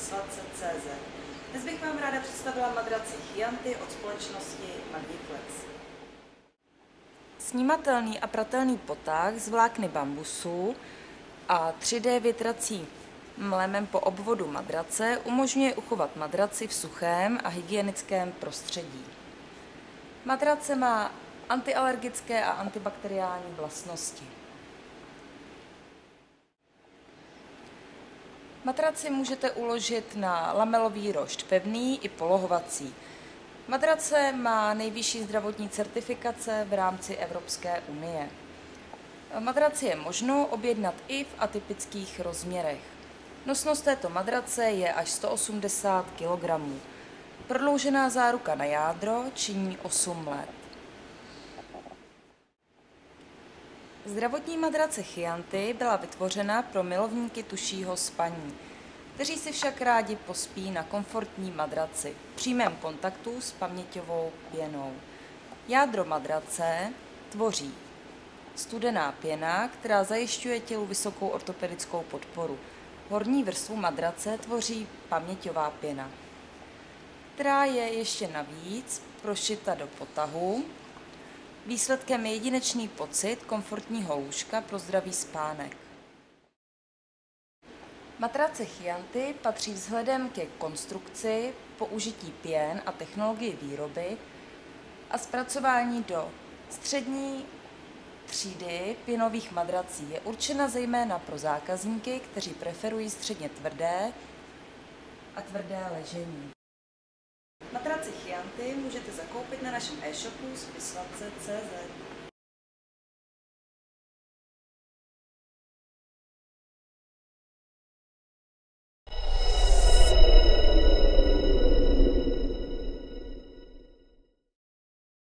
Vyslatce.cz. Dnes bych vám ráda představila madraci Chianti od společnosti Magiflex. Snímatelný a pratelný potáh z vlákny bambusu a 3D větracím mlémem po obvodu madrace umožňuje uchovat madraci v suchém a hygienickém prostředí. Madrace má antialergické a antibakteriální vlastnosti. Matraci můžete uložit na lamelový rošt pevný i polohovací. Madrace má nejvyšší zdravotní certifikace v rámci Evropské unie. Madraci je možno objednat i v atypických rozměrech. Nosnost této madrace je až 180 kg. Prodloužená záruka na jádro činí 8 let. Zdravotní madrace Chianti byla vytvořena pro milovníky tušího spaní, kteří si však rádi pospí na komfortní madraci v přímém kontaktu s paměťovou pěnou. Jádro madrace tvoří studená pěna, která zajišťuje tělu vysokou ortopedickou podporu. Horní vrstvu madrace tvoří paměťová pěna, která je ještě navíc prošita do potahu. Výsledkem je jedinečný pocit komfortního lůžka pro zdravý spánek. Matrace Chianti patří vzhledem ke konstrukci, použití pěn a technologii výroby a zpracování do střední třídy pěnových madrací. Je určena zejména pro zákazníky, kteří preferují středně tvrdé a tvrdé ležení. Matraci Chianti můžete zakoupit na našem e-shopu z Vyslatce.cz.